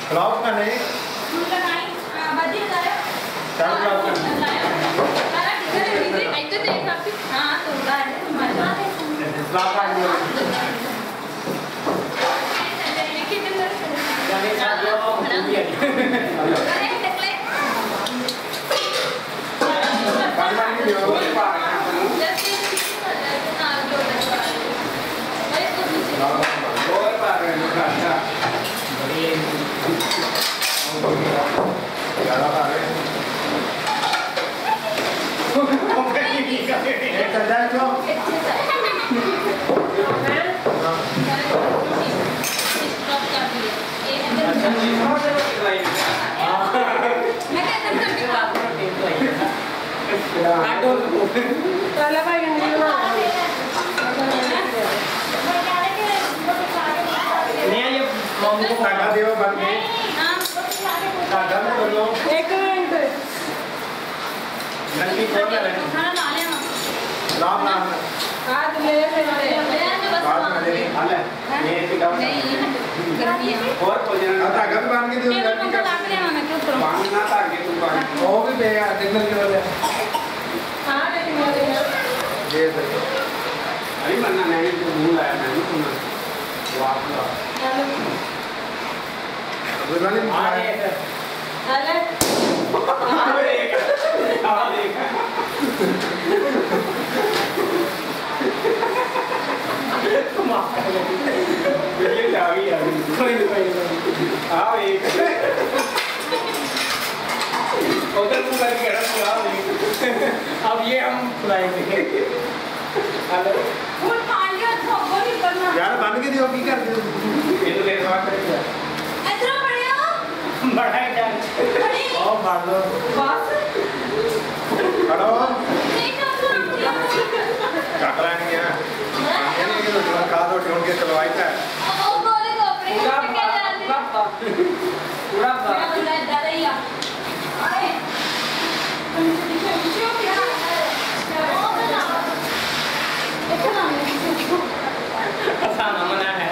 Blog का नहीं बाजी बताया चल ब्लॉग का सारा टिकट है आई तो देख आपकी हां तो होगा है तुम्हारा ब्लॉग का जाने का जो भी है अरे टकले कानमान की वीडियो और बार है अच्छा बड़ी ज़्यादा बार है एक हजार क्यों काटा दियो बन गए काटा में कर लो एक मिनट नंदी खोल ले खाना ला ले राम नाम हाथ ले ले बात में दे हाले ये टिका नहीं गर्मी है और खोल जाना धागा भी बांध के दियो टेबल पर ला के आना क्यों करो बांधना धागे तुम बांध वो भी बेगा सिग्नल की वजह हां लेकिन ये देखो अरे मन्ना नहीं तो मुंह लाया नहीं सुना वाह गुरबानी हाले अरे ये क्या आ गया कोई आओ एक उधर तुम करके रखो अब ये हम खुलाएंगे हेलो फुल पानी का थोड़ा नहीं करना यार बंद के दियो की कर दे ये तो लेट बात कर इतना बढ़िया बढ़ाई जाए बड़ी ओ मार लो बस खड़ो नहीं कर काकरा नहीं है ये नहीं कि तो खा दो ढूंढ के चलवाई था ओ गोले को अपने पूरा पूरा डरैया अरे आसान मना है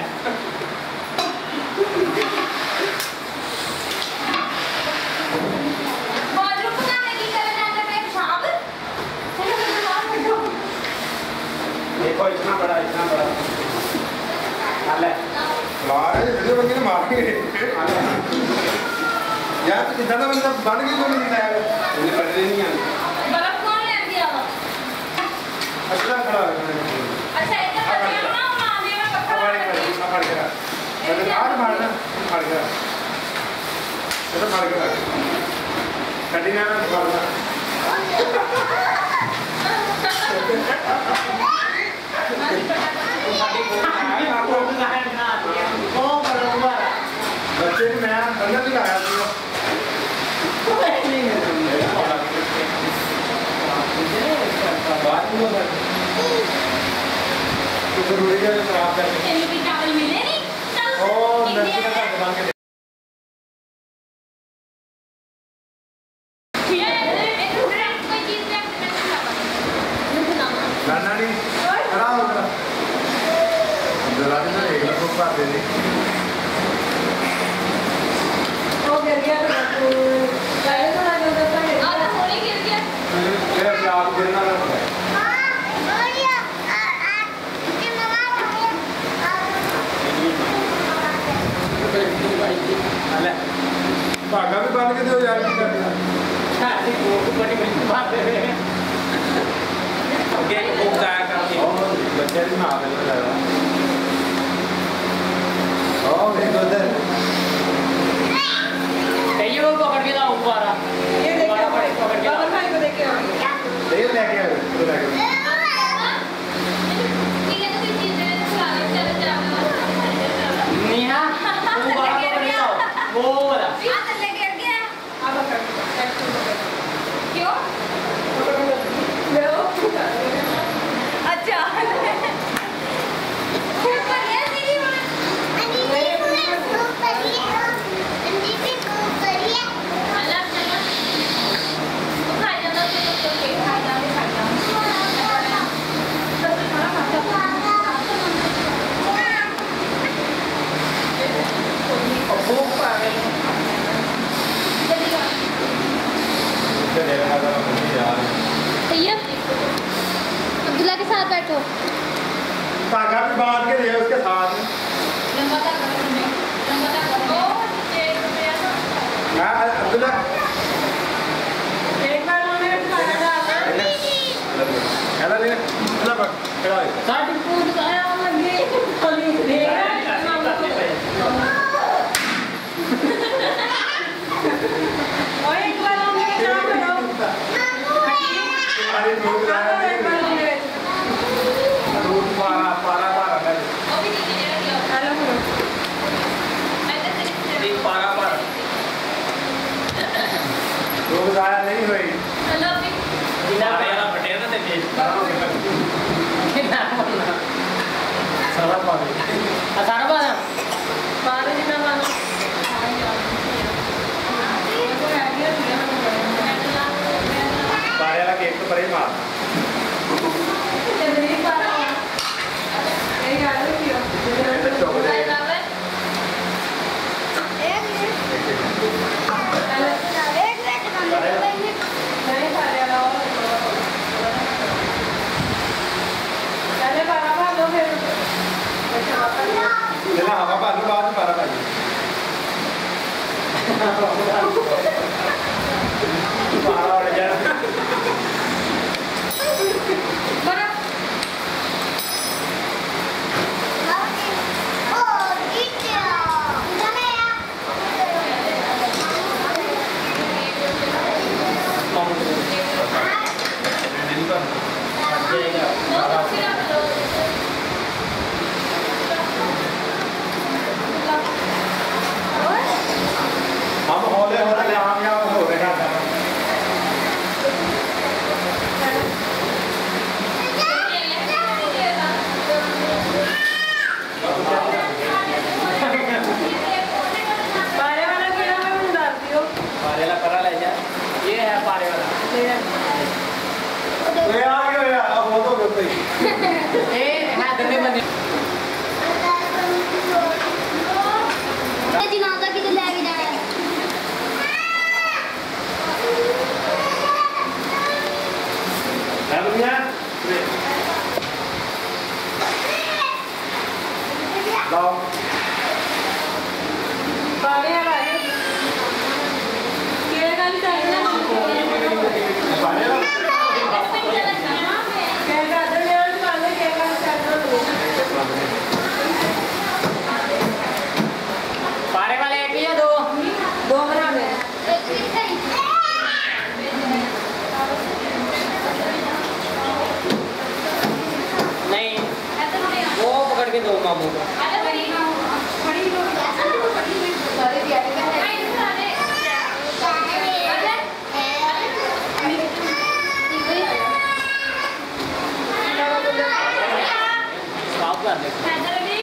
बाथरूम बनाने की करना है मैं साहब देखो इतना बड़ा हाले मारे वीडियो बन के मारेंगे यार तो इतना बंदा बन के क्यों नहीं दिखाया उन्हें पढ़ नहीं आती बर्फ कौन ले दिया अच्छा खड़ा है अच्छा इधर बढ़िया ना माने में पकड़ के अरे यार मारना फाड़ के ये तो फाड़ के कटी ना मारना बच्चे ने मैं अंदर दिखाया तो जरूरी है आप भी चावल मिले नहीं ओ नर्सी का दुकान के लाना नहीं खड़ा हो जरा जरा ना एक लोग को बात दे दी ओ गिर गया तो पहले तो ना जोड़ा था आ तो होली गिर गया ये आप गिरना ना धागा भी बांध के दो यार की करना शादी को बड़ी बड़ी बात है ओके वो जाया करते और बच्चे भी मार दे रहा ओ एक उधर कई लोग पकड़ के लाओ ऊपर आ ये देखो पकड़ के बाबर भाई को देख के आओ ले लेके आओ तो लेके ठीक है तो कोई चीज है तो खा ले चल जाओ नेहा वो बाहर पकड़ के लाओ वो वाला हाथ ले गिर गया अब पकड़ क्यों अच्छा तैयब अब्दुल्ला के साथ बैठो। धागा भी बांध के दे उसके साथ। अब्दुल्ला एक बार उन्हें खाना डालना। हेलो ले अब्दुल्ला पर खड़ा है। साथ फूड खाया लगे खाली दे और एक बार उन्हें क्या करो अरे दूध लाया दूध पारा पारा पारा है हेलो एक पारा पर दूध लाया नहीं हुई हेलो बिना पैरा बटे ना ते कितना बोलना सारा पानी सारा बात बारे जितना मानो पारे वाला केक तो परे मार जल्दी पारा ये गाड़ी क्यों तो चौक दे नहीं पारे वाला चले पारा दो फिर चला हवा पानी बाद में पारा पानी पारा उड़ गया हम हौले हौले हम यहाँ हो रहे हैं पारे वाला क्या मैं डालती हूँ पारे वाला करा ले जा ये है पारे वाला तो ये आ गया यार अब हो तो गई ए है गन्ने बंदे दिमाग की तो ले भी जाना है है भैया लाओ पारे वाला क्या गाली चाहिए ना पारे वाला क्या गाजर ले और पाले क्या गाली चाहिए पारे वाले एक या दो दो बना ले नहीं वो पकड़ के दो मामू को